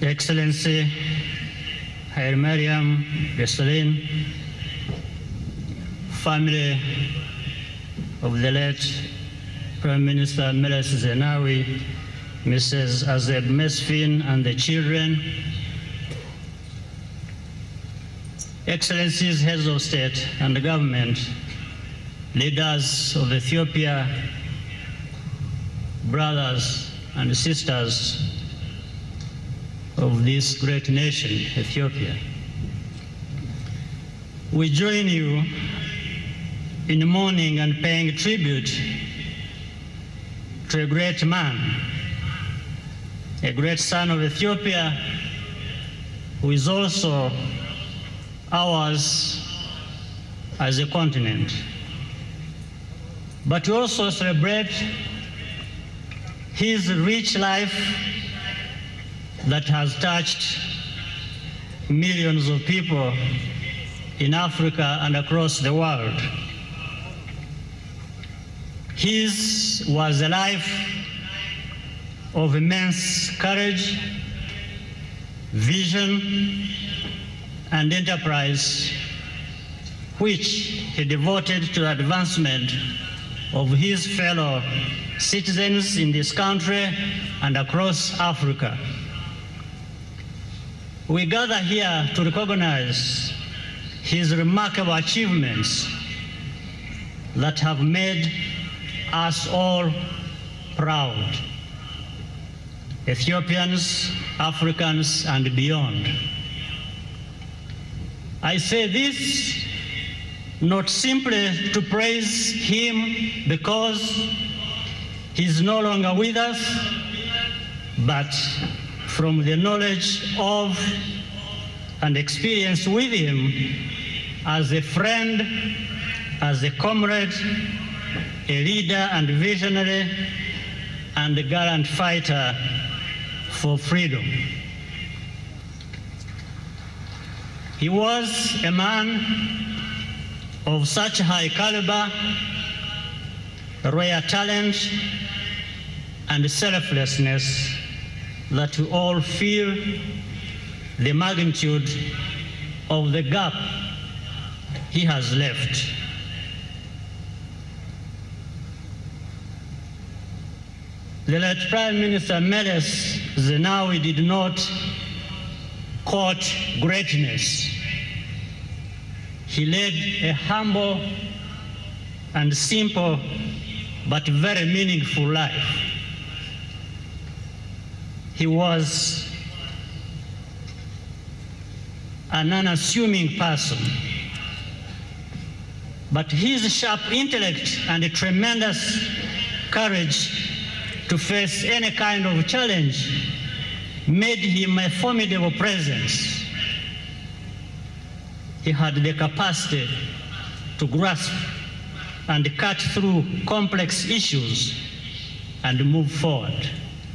Excellency Hailemariam Desalegn, family of the late Prime Minister Meles Zenawi, Mrs. Azeb Mesfin and the children, Excellencies, heads of state and government, leaders of Ethiopia, brothers and sisters of this great nation, Ethiopia. We join you in mourning and paying tribute to a great man, a great son of Ethiopia, who is also ours as a continent. But we also celebrate his rich life that has touched millions of people in Africa and across the world. His was a life of immense courage, vision, and enterprise, which he devoted to the advancement of his fellow citizens in this country and across Africa. We gather here to recognize his remarkable achievements that have made us all proud, Ethiopians, Africans, and beyond. I say this not simply to praise him because he's no longer with us, but from the knowledge of and experience with him as a friend, as a comrade, a leader and visionary, and a gallant fighter for freedom. He was a man of such high caliber, rare talent, and selflessness that we all feel the magnitude of the gap he has left. The late Prime Minister Meles Zenawi did not court greatness. He led a humble and simple but very meaningful life. He was an unassuming person, but his sharp intellect and a tremendous courage to face any kind of challenge made him a formidable presence. He had the capacity to grasp and cut through complex issues and move forward.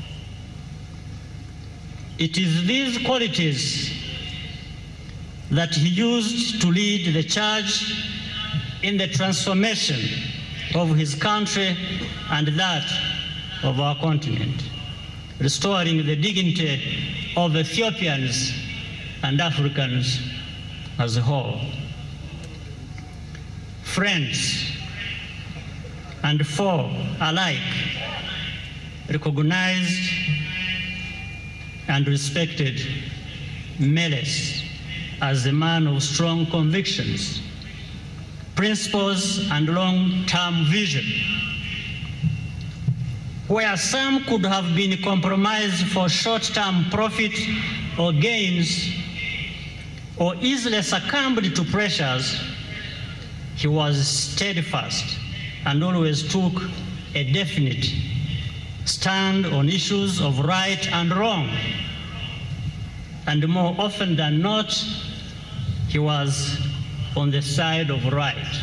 It is these qualities that he used to lead the charge in the transformation of his country and that of our continent, restoring the dignity of Ethiopians and Africans as a whole. Friends and foe alike recognized and respected Meles as a man of strong convictions, principles, and long-term vision. Where some could have been compromised for short-term profit or gains, or easily succumbed to pressures, he was steadfast and always took a definite stand on issues of right and wrong. And more often than not, he was on the side of right.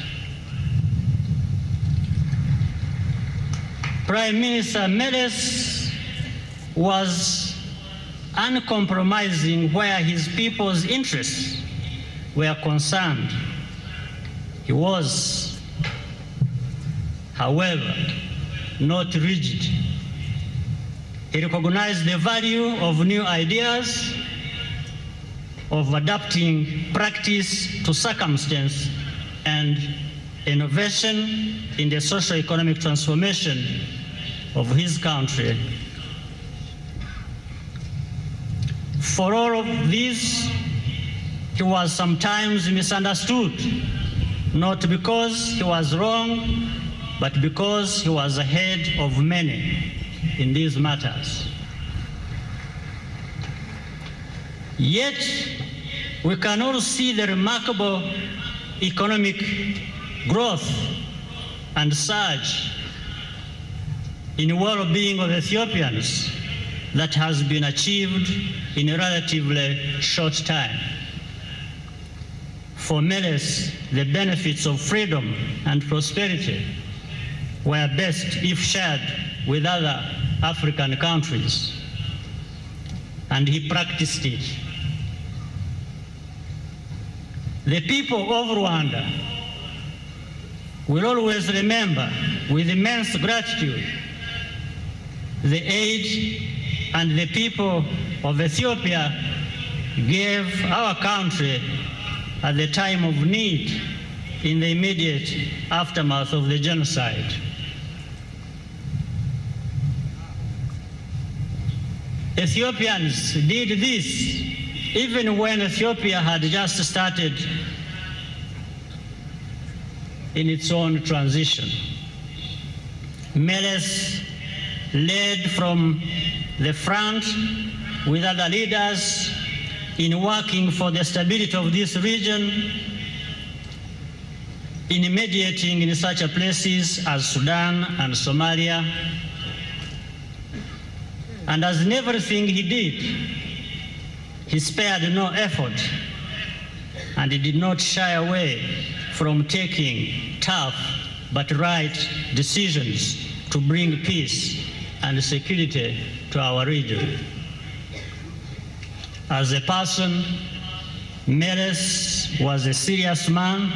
Prime Minister Meles was uncompromising where his people's interests were concerned. He was, however, not rigid. He recognized the value of new ideas of adapting practice to circumstance and innovation in the socio-economic transformation of his country. For all of this, he was sometimes misunderstood, not because he was wrong, but because he was ahead of many in these matters. Yet, we can all see the remarkable economic growth and surge in well-being of Ethiopians that has been achieved in a relatively short time. For Meles, the benefits of freedom and prosperity were best if shared with other African countries, and he practiced it. The people of Rwanda will always remember with immense gratitude the aid and the people of Ethiopia gave our country at the time of need in the immediate aftermath of the genocide. Ethiopians did this even when Ethiopia had just started in its own transition. Meles led from the front with other leaders in working for the stability of this region, in mediating in such places as Sudan and Somalia. And as in everything he did, he spared no effort, and he did not shy away from taking tough but right decisions to bring peace and security to our region. As a person, Meles was a serious man,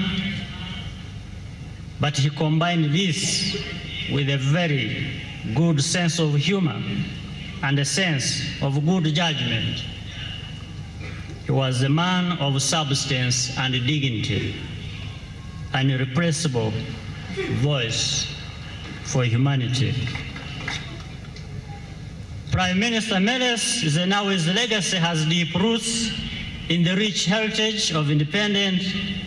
but he combined this with a very good sense of humor and a sense of good judgment. He was a man of substance and dignity, an irrepressible voice for humanity. Prime Minister Meles Zenawi's legacy has deep roots in the rich heritage of independence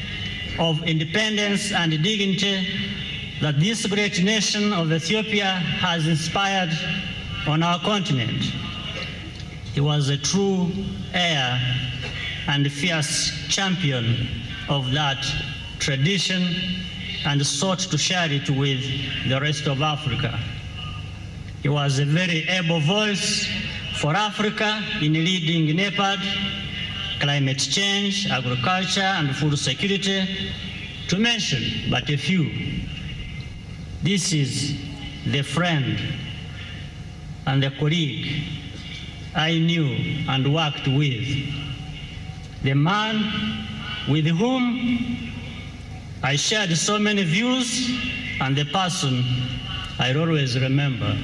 and dignity that this great nation of Ethiopia has inspired on our continent. He was a true heir and fierce champion of that tradition and sought to share it with the rest of Africa. He was a very able voice for Africa in leading NEPAD, climate change, agriculture, and food security, to mention but a few. This is the friend and the colleague I knew and worked with, the man with whom I shared so many views, and the person I always remember.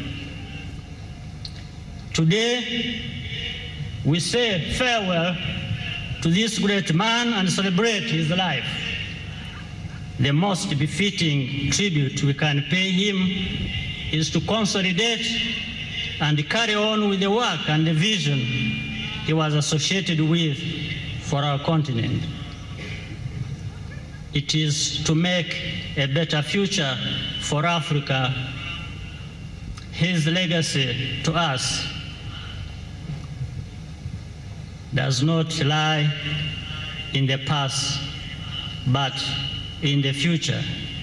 Today, we say farewell to this great man and celebrate his life. The most befitting tribute we can pay him is to consolidate and carry on with the work and the vision he was associated with for our continent. It is to make a better future for Africa. His legacy to us does not lie in the past, but in the future.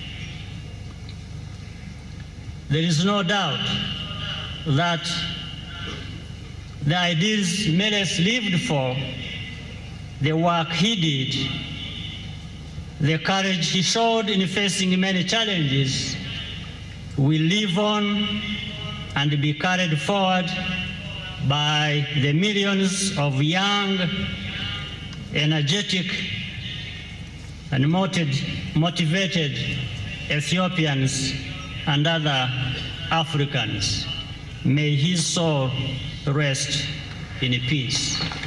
There is no doubt that the ideals Meles lived for, the work he did, the courage he showed in facing many challenges will live on and be carried forward by the millions of young, energetic, and motivated Ethiopians and other Africans. May his soul rest in peace.